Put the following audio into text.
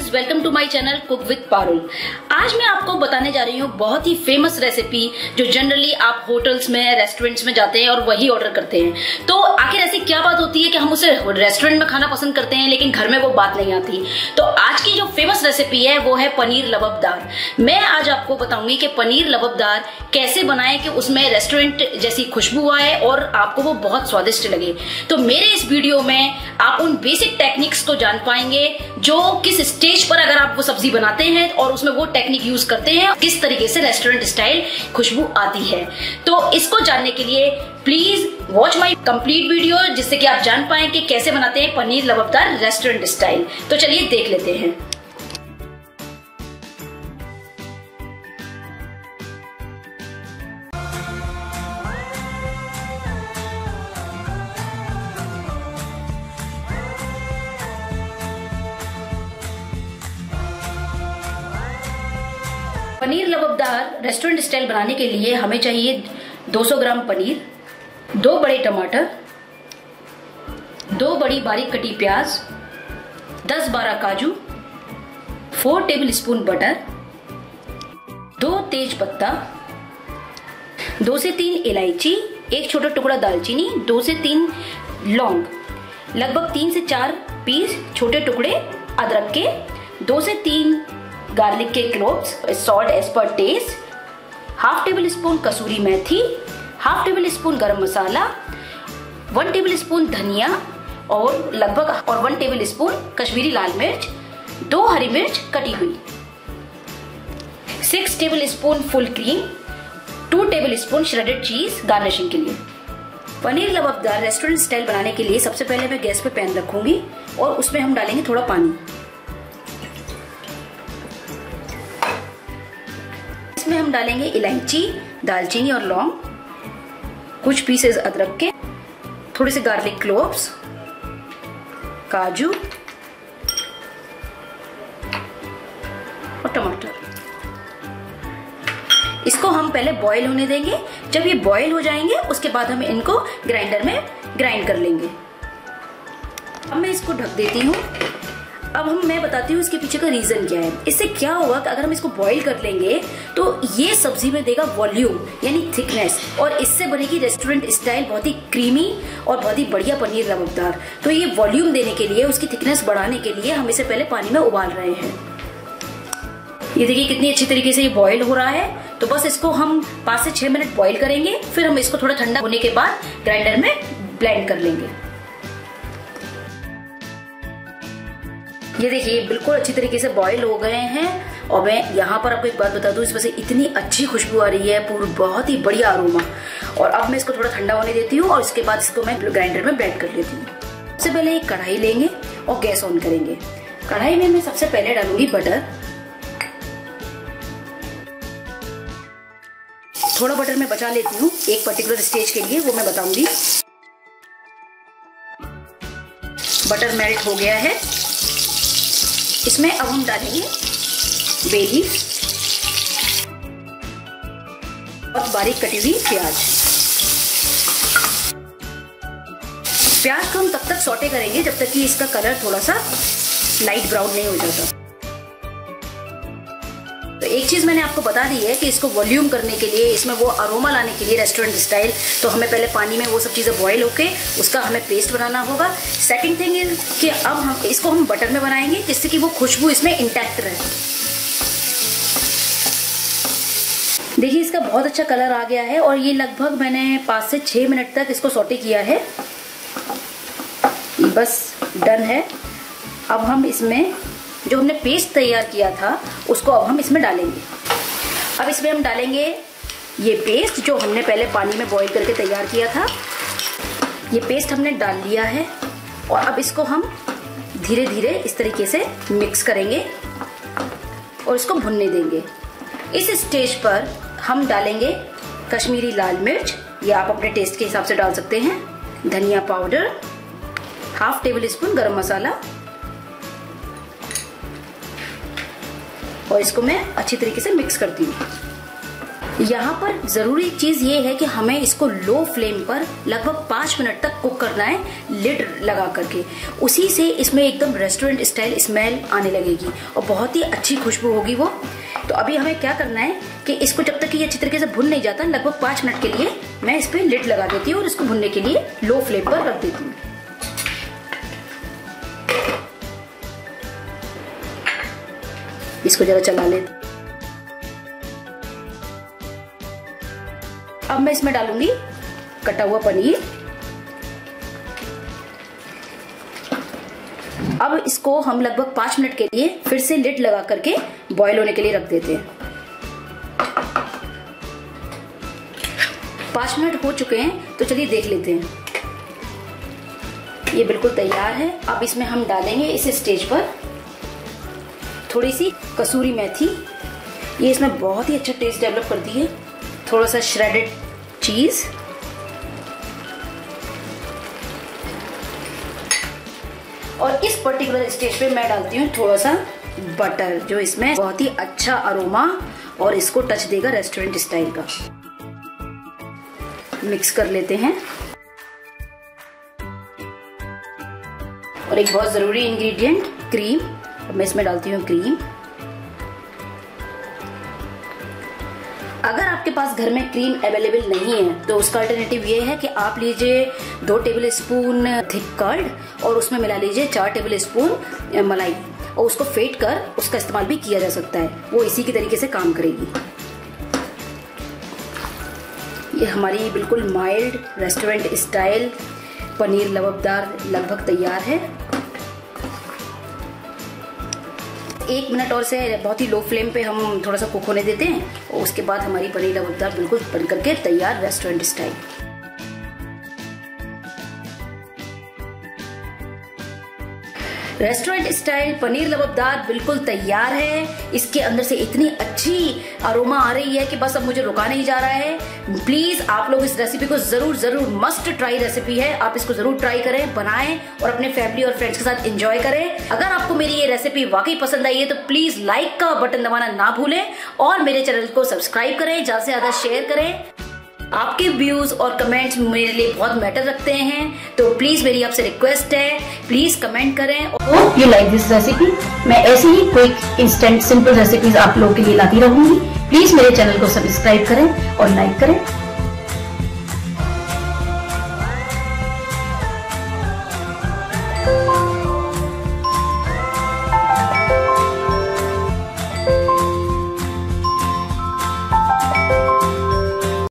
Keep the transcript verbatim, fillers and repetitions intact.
Friends, welcome to my channel cook with Parul. आज मैं आपको बताने जा रही हूँ बहुत ही फेमस रेसिपी जो जनरली आप होटल्स में, रेस्टोरेंट्स में जाते हैं और वही ऑर्डर करते हैं। तो आखिर ऐसी क्या बात होती है कि हम उसे रेस्टोरेंट में खाना पसंद करते हैं लेकिन घर में वो बात नहीं आती। तो आज की जो फेमस रेसिपी है वो है पनीर लबबदार। मैं आज आपको बताऊंगी कि पनीर लबबदार कैसे बनाएं कि उसमें रेस्टोरेंट जैसी खुशबू आए और आपको वो बहुत स्वादिष्ट लगे। तो मेरे इस वीडियो में आप उन बेसिक टेक्निक्स को जान पाएंगे जो किस स्टेज पर अगर आप वो सब्जी बनाते हैं और उसमें वो टेक्निक यूज करते हैं, किस तरीके से रेस्टोरेंट स्टाइल खुशबू आती है। तो इसको जानने के लिए please watch my complete video, जिससे कि आप जान पाए कि कैसे बनाते हैं पनीर लबबदार रेस्टोरेंट स्टाइल। तो चलिए देख लेते हैं। पनीर लबबदार रेस्टोरेंट स्टाइल बनाने के लिए हमें चाहिए दो सौ ग्राम पनीर, दो बड़े टमाटर, दो बड़ी बारीक कटी प्याज, दस बारह काजू, फोर टेबल स्पून बटर, दो तेज पत्ता, दो से तीन इलायची, एक छोटा टुकड़ा दालचीनी, दो से तीन लौंग, लगभग तीन से चार पीस छोटे टुकड़े अदरक के, दो से तीन गार्लिक के cloves, salt as per taste, half tablespoon कसूरी मेथी, half tablespoon garam masala, one tablespoon धनिया और लगभग और वन टेबल स्पून कश्मीरी लाल मिर्च, दो हरी मिर्च कटी हुई, six tablespoon full cream, two tablespoon shredded cheese garnishing के लिए। पनीर लबबदार रेस्टोरेंट स्टाइल बनाने के लिए सबसे पहले मैं गैस पे पैन रखूंगी और उसमें हम डालेंगे थोड़ा पानी। इसमें हम डालेंगे इलायची, दालचीनी और लौंग, कुछ पीसेस अदरक के, थोड़े से गार्लिक क्लोव्स, काजू और टमाटर। इसको हम पहले बॉईल होने देंगे। जब ये बॉईल हो जाएंगे उसके बाद हम इनको ग्राइंडर में ग्राइंड कर लेंगे। अब मैं इसको ढक देती हूँ। अब हम मैं बताती हूँ इसके पीछे का रीजन क्या है। इससे क्या होगा कि अगर हम इसको बॉईल कर लेंगे तो ये सब्जी में देगा वॉल्यूम यानी थिकनेस, और इससे बनेगी रेस्टोरेंट स्टाइल बहुत ही क्रीमी और बहुत ही बढ़िया पनीर लबबदार। तो ये वॉल्यूम देने के लिए, उसकी थिकनेस बढ़ाने के लिए हम इसे पहले पानी में उबाल रहे हैं। ये देखिए कितनी अच्छी तरीके से ये बॉईल हो रहा है। तो बस इसको हम पाँच से छह मिनट बॉईल करेंगे, फिर हम इसको थोड़ा ठंडा होने के बाद ग्राइंडर में ब्लेंड कर लेंगे। ये देखिए बिल्कुल अच्छी तरीके से बॉईल हो गए हैं। और मैं यहाँ पर आपको एक बात बता दूं, इसमें से इतनी अच्छी खुशबू आ रही है, पूरी बहुत ही बढ़िया अरोमा। और अब मैं इसको थोड़ा ठंडा होने देती हूँ और इसके बाद इसको मैं ग्राइंडर में ब्लेंड कर लेती हूँ। सबसे पहले एक कढ़ाई लेंगे और गैस ऑन करेंगे। कढ़ाई में मैं सबसे पहले डालूंगी बटर। थोड़ा बटर मैं बचा लेती हूँ एक पर्टिकुलर स्टेज के लिए, वो मैं बताऊंगी। बटर मेल्ट हो गया है। इसमें अब हम डालेंगे बे लीफ और बारीक कटी हुई प्याज। प्याज को हम तब तक सौटे करेंगे जब तक कि इसका कलर थोड़ा सा लाइट ब्राउन नहीं हो जाता। तो एक चीज मैंने आपको बता दी है कि इसको वॉल्यूम करने के लिए, इसमें वो अरोमा लाने के लिए रेस्टोरेंट स्टाइल, तो हमें पहले पानी में वो सब चीजें बॉईल होके उसका हमें पेस्ट बनाना होगा। सेकंड थिंग इज कि अब हम इसको हम बटर में बनाएंगे जिससे कि वो खुशबू इसमें इंटैक्ट रहे। देखिए इसका बहुत अच्छा कलर आ गया है और ये लगभग मैंने पाँच से छह मिनट तक इसको सौटे किया है। बस डन है। अब हम इसमें जो हमने पेस्ट तैयार किया था उसको अब हम इसमें डालेंगे। अब इसमें हम डालेंगे ये पेस्ट जो हमने पहले पानी में बॉईल करके तैयार किया था। ये पेस्ट हमने डाल लिया है और अब इसको हम धीरे धीरे इस तरीके से मिक्स करेंगे और इसको भुनने देंगे। इस स्टेज पर हम डालेंगे कश्मीरी लाल मिर्च, ये आप अपने टेस्ट के हिसाब से डाल सकते हैं, धनिया powder, half tablespoon garam मसाला, और इसको मैं अच्छी तरीके से मिक्स करती हूँ। यहाँ पर जरूरी चीज ये है कि हमें इसको लो फ्लेम पर लगभग पाँच मिनट तक कुक करना है, लिड लगा करके। उसी से इसमें एकदम रेस्टोरेंट स्टाइल स्मेल आने लगेगी और बहुत ही अच्छी खुशबू होगी वो। तो अभी हमें क्या करना है कि इसको जब तक ये अच्छी तरीके से भुन नहीं जाता, लगभग पाँच मिनट के लिए मैं इस पर लिड लगा देती हूँ और इसको भुनने के लिए लो फ्लेम पर रख देती हूँ। इसको जरा चला लेते। अब मैं इसमें डालूंगी कटा हुआ पनीर। अब इसको हम लगभग पाँच मिनट के लिए फिर से लिड लगा करके बॉईल होने के लिए रख देते हैं। पाँच मिनट हो चुके हैं, तो चलिए देख लेते हैं। ये बिल्कुल तैयार है। अब इसमें हम डालेंगे इस स्टेज पर थोड़ी सी कसूरी मेथी। ये इसमें बहुत ही अच्छा टेस्ट डेवलप करती है। थोड़ा सा श्रेडेड चीज, और इस पर्टिकुलर स्टेज पे मैं डालती हूँ थोड़ा सा बटर, जो इसमें बहुत ही अच्छा अरोमा और इसको टच देगा रेस्टोरेंट स्टाइल का। मिक्स कर लेते हैं। और एक बहुत जरूरी इंग्रेडिएंट क्रीम। अब मैं इसमें डालती हूँ क्रीम। अगर आपके पास घर में क्रीम अवेलेबल नहीं है तो उसका अल्टरनेटिव ये है कि आप लीजिए दो टेबल स्पून थिक कर्ड और उसमें मिला लीजिए चार टेबल स्पून मलाई, और उसको फेंट कर उसका इस्तेमाल भी किया जा सकता है। वो इसी की तरीके से काम करेगी। ये हमारी बिल्कुल mild restaurant style paneer lababdar लगभग तैयार है। एक मिनट और से बहुत ही लो फ्लेम पे हम थोड़ा सा कुक होने देते हैं और उसके बाद हमारी पनीर लबाबदार बिल्कुल बन करके तैयार restaurant style. Restaurant style paneer lababdar बिल्कुल तैयार है। इसके अंदर से इतनी अच्छी अरोमा आ रही है कि बस अब मुझे रुका नहीं जा रहा है। प्लीज आप लोग इस रेसिपी को जरूर जरूर मस्ट ट्राई रेसिपी है। आप इसको जरूर ट्राई करें, बनाएं और अपने फैमिली और फ्रेंड्स के साथ एंजॉय करें। अगर आपको मेरी ये रेसिपी वाकई पसंद आई है तो प्लीज लाइक का बटन दबाना ना भूलें और मेरे चैनल को सब्सक्राइब करें, ज्यादा से ज्यादा शेयर करें। आपके व्यूज और कमेंट्स मेरे लिए बहुत मैटर रखते हैं, तो प्लीज मेरी आपसे रिक्वेस्ट है, प्लीज कमेंट करें। Hope you like this recipe. मैं ऐसी ही क्विक इंस्टेंट सिंपल रेसिपीज आप लोगों के लिए लाती रहूंगी। प्लीज मेरे चैनल को सब्सक्राइब करें और लाइक करें।